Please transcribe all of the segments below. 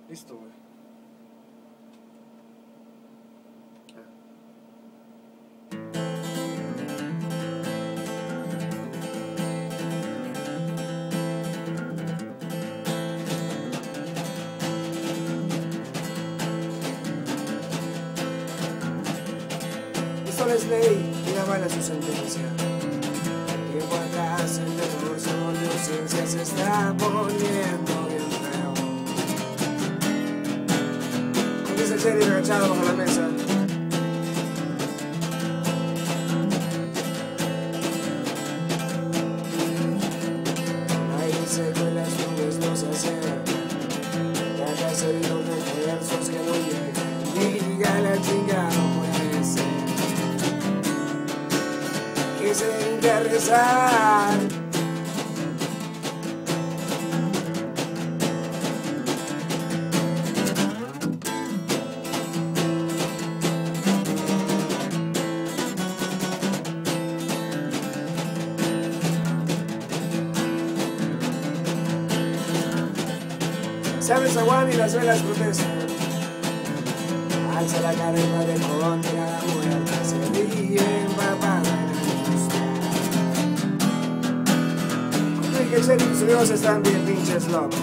Listo, güey. Esto es ley y avala su sentencia. Tiempo atrás el terror se volvió ciencia, se está poniendo bien feo. Con ese serio agachado bajo la mesa. Ahí se con las nubes no se acercan. Ya casi los refuerzos que no llegan. Diga la chingada, no puede ser. Quise interesar. Sabes aguán y las velas protestan. Alza la cara y padre contra la muerte. Se ríe empapada en la luz. Que el ser y sus dioses están bien pinches locos.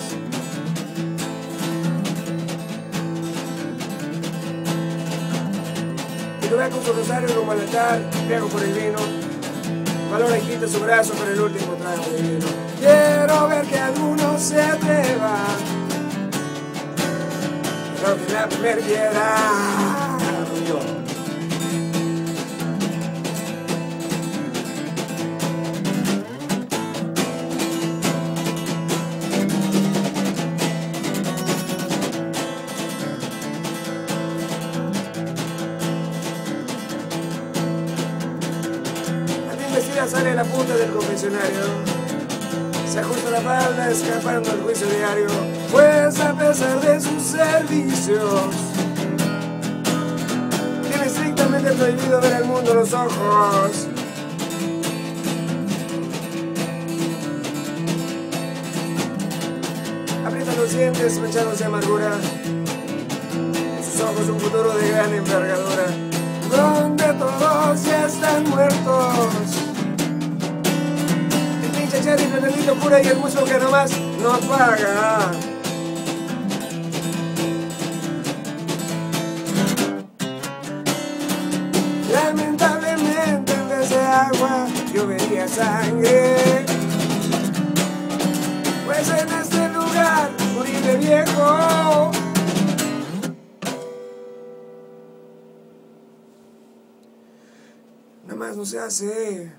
Y tú ve con su rosario como al altar, pego por el vino. Valora y quita su brazo por el último trago de vino. Quiero ver que algunos se atrevan. Creo que la primera piedra yo. Vestida sale la punta del confesionario, se ajusta la falda escapando al juicio diario, pues a pesar de sus servicios tiene estrictamente prohibido ver al mundo a los ojos. Aprieta los dientes manchándose amargura, en sus ojos un futuro de gran envergadura, donde todos ya están muertos. El pinche sheriff, el delito pura y el muslo que nomás no paga. Lamentablemente en vez de agua yo veía sangre, pues en este lugar morí de viejo. Nada más no se hace.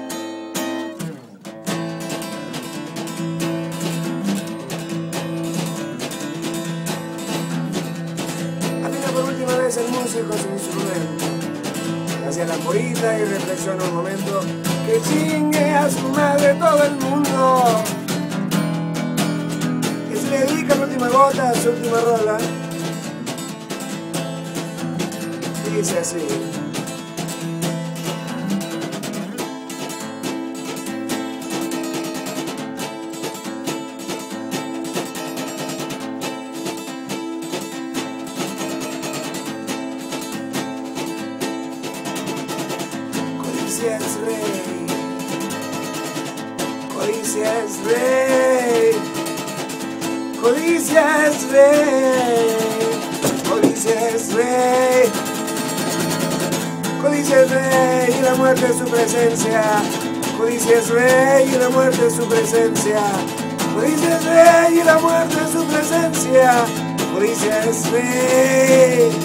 Afina por última vez el músico su instrumento. Hacia la porita y reflexiona un momento. Que chingue a su madre todo el mundo. Que se le dedica la última gota a su última rola. Y dice así. Codicia es rey, codicia es rey, codicia es rey, codicia es rey, codicia es rey y la muerte es su presencia, codicia es rey y la muerte es su presencia, codicia es rey y la muerte es su presencia, codicia es rey.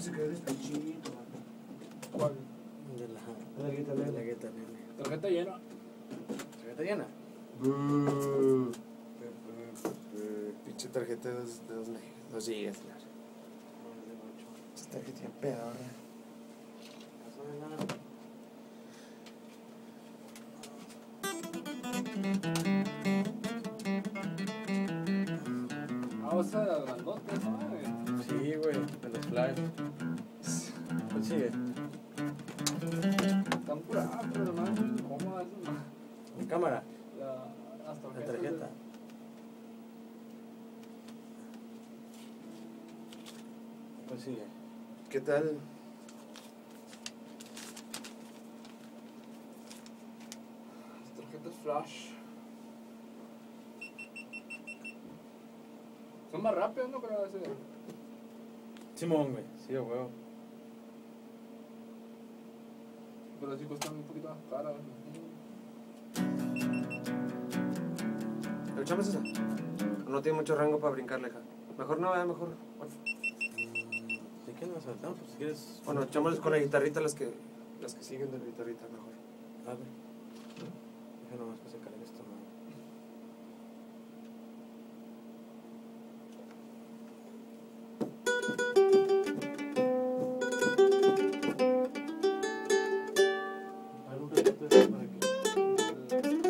se quedó despechito. ¿Cuál? De la guita nene. Tarjeta llena. ¿Tarjeta llena? Pinche tarjeta de 2 gigas. Esta tarjeta ya peor. Ah, o sea, grandote, esa madre. Sí, güey, de los flash. Pues sigue. Están curadas, pero no es incómoda eso, ¿no? Mi cámara, Las la tarjetas. tarjeta. Pues sigue. ¿Qué tal? Las tarjetas flash. Son más rápidas, ¿no? Pero ese. Simón, güey. Sí, a huevo. Pero sí cuestan un poquito más caras. ¿Le echamos esa? No tiene mucho rango para brincarle, ja. Mejor no, mejor. Bueno, ¿De qué nos saltamos? Pues si quieres. bueno, echámosles con la guitarrita las que siguen de la guitarrita mejor. Dale. Deja nomás que se cargue esto, ¿no? Algo que te para que.